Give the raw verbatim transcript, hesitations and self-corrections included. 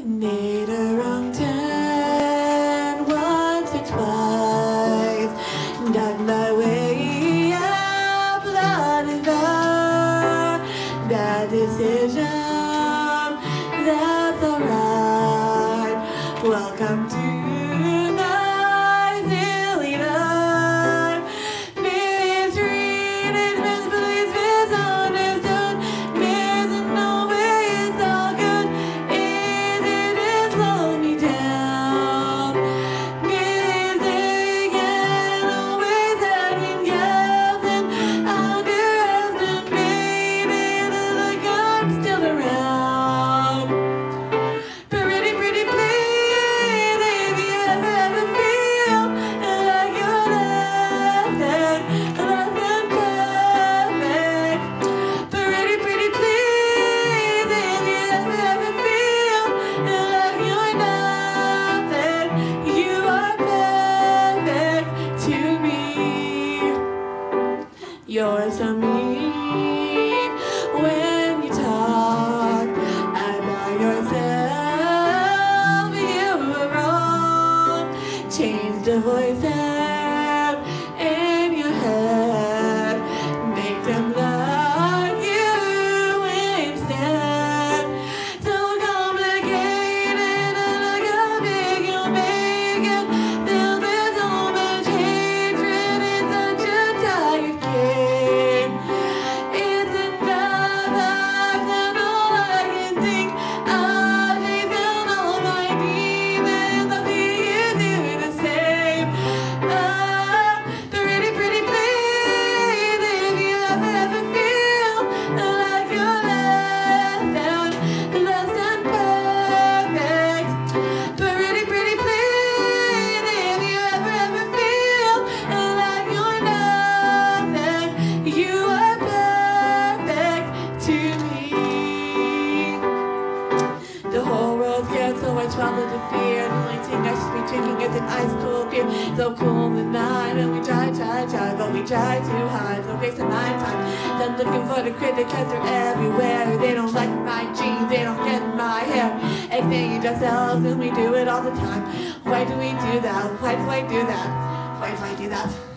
Made a wrong turn once or twice, dug my way up, blood and fire. Bad decision, that's alright. Welcome to my silly life. Mistreated, misbelieved, misunderstood, missing no way it's all good. It didn't slow me down. Mistaken, always second guessing, underestimated, like I'm still around. Pretty, pretty please, if you ever, ever feel like you're less than, less than perfect. Pretty, pretty please, if you ever, ever feel like you're nothing, you are perfect to me. You're so mean when you talk about yourself. You were wrong. Change the voice out in your head. Make them like you instead. So complicated and look how big you make it. Filled with so much hatred, it's such a tired game. It's enough, I've done all I can think. I've chased down all my demons, I feel you do the same. Ah, pretty, pretty please, if you ever, ever feel like you're less than, less than perfect. Pretty, pretty please, if you ever, ever feel like you're nothing, you are perfect to me. The whole world's scared, so I swallow the fear. The only thing I should be drinking is an ice cold beer. So cool the night, and we try, try, try, but we try too hard. So wasting my time, then looking for the critic, cause they're everywhere. They don't like my jeans, they don't get my hair. Extending ourselves, and we do it all the time. Why do we do that? Why do I do that? Why do I do that?